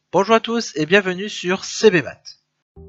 Bonjour à tous et bienvenue sur CBMath.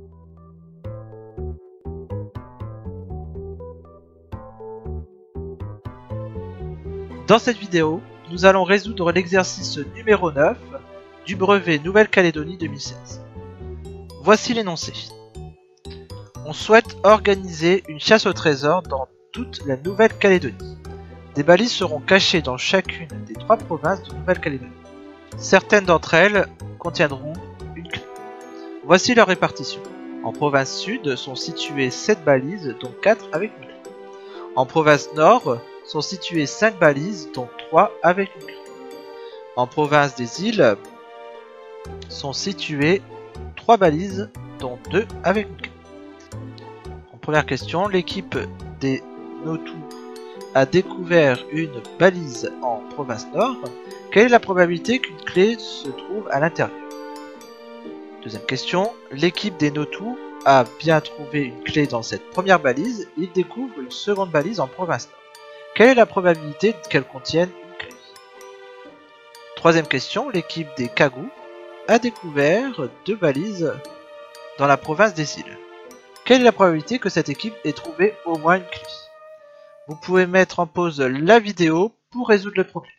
Dans cette vidéo, nous allons résoudre l'exercice numéro 9 du brevet Nouvelle-Calédonie 2016. Voici l'énoncé. On souhaite organiser une chasse au trésor dans toute la Nouvelle-Calédonie. Des balises seront cachées dans chacune des 3 provinces de Nouvelle-Calédonie. Certaines d'entre elles contiendront une clé. Voici leur répartition. En province sud sont situées 7 balises, dont 4 avec une clé. En province nord sont situées 5 balises, dont 3 avec une clé. En province des îles sont situées 3 balises, dont 2 avec une clé. En première question, l'équipe des Notou a découvert une balise en province nord. Quelle est la probabilité qu'une clé se trouve à l'intérieur? Deuxième question, l'équipe des Notou a bien trouvé une clé dans cette première balise. Il découvre une seconde balise en province nord. Quelle est la probabilité qu'elle contienne une clé? Troisième question, l'équipe des Kagou a découvert 2 balises dans la province des îles. Quelle est la probabilité que cette équipe ait trouvé au moins une clé? Vous pouvez mettre en pause la vidéo pour résoudre le problème.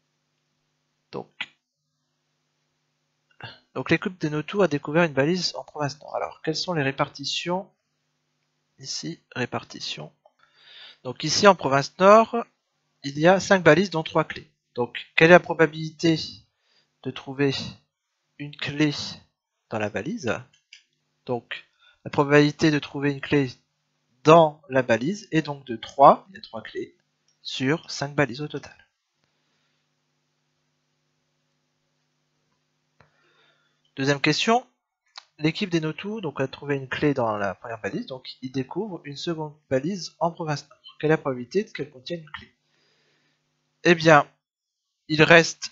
Donc l'équipe des Notou a découvert une balise en province nord. Alors, quelles sont les répartitions? Ici, répartition. Donc ici, en province nord, il y a 5 balises dont 3 clés. Donc, quelle est la probabilité de trouver une clé dans la balise? Donc, la probabilité de trouver une clé dans la balise est donc de 3, il y a 3 clés, sur 5 balises au total. Deuxième question, l'équipe des Notou a trouvé une clé dans la première balise, donc il découvre une seconde balise en province nord. Quelle est la probabilité qu'elle contienne une clé? Eh bien, il reste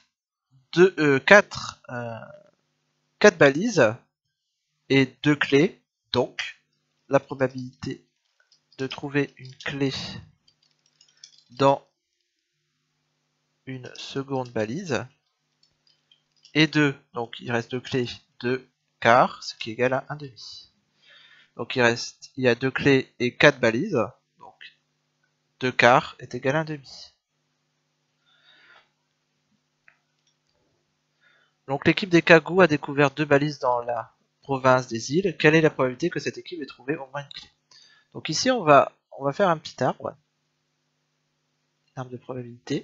4 balises et 2 clés, donc la probabilité de trouver une clé dans une seconde balise et 2, donc il reste 2 clés, 2 quarts, ce qui est égal à 1 demi. Donc il y a 2 clés et 4 balises, donc 2 quarts est égal à 1 demi. Donc l'équipe des Kagou a découvert 2 balises dans la province des îles. Quelle est la probabilité que cette équipe ait trouvé au moins une clé? Donc ici on va faire un petit arbre, arbre de probabilité.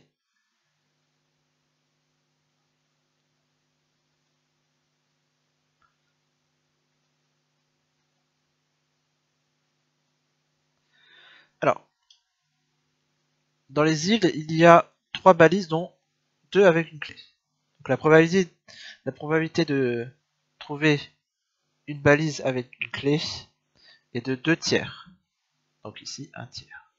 Alors, dans les îles, il y a 3 balises dont 2 avec une clé. Donc la probabilité de trouver une balise avec une clé est de 2 tiers. Donc ici, 1 tiers.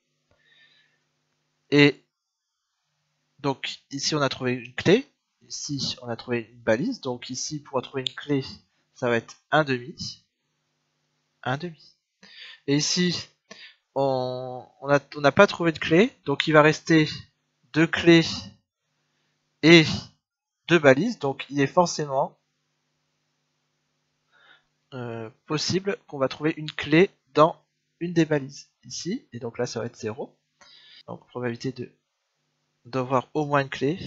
Et donc ici, on a trouvé une clé. Ici, on a trouvé une balise. Donc ici, pour trouver une clé, ça va être 1 demi. 1 demi. Et ici, on n'a pas trouvé de clé. Donc il va rester 2 clés et 2 balises. Donc il est forcément possible qu'on va trouver une clé dans une des balises ici, et donc là ça va être 0. Donc probabilité d'avoir au moins une clé.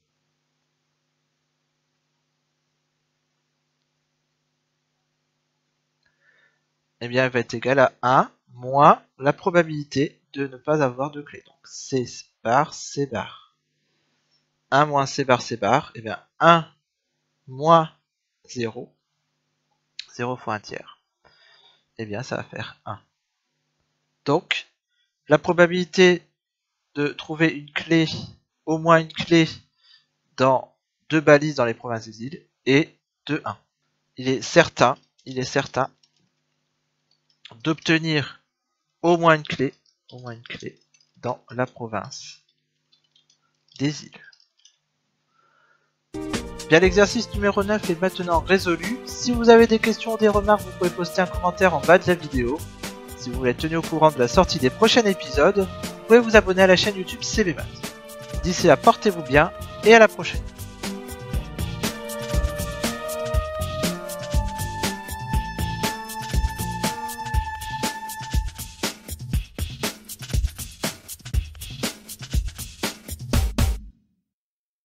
Eh bien elle va être égale à 1 moins la probabilité de ne pas avoir de clé. Donc C bar, C bar. 1 moins C bar, C bar, et bien 1 moins 0, 0 fois 1 tiers. Et bien ça va faire 1. Donc la probabilité de trouver une clé, au moins une clé dans 2 balises dans les provinces des îles est de 1. Il est certain d'obtenir au moins une clé dans la province des îles. Bien, l'exercice numéro 9 est maintenant résolu. Si vous avez des questions ou des remarques, vous pouvez poster un commentaire en bas de la vidéo. Si vous voulez être tenu au courant de la sortie des prochains épisodes, vous pouvez vous abonner à la chaîne YouTube CBMath. D'ici là, portez-vous bien et à la prochaine.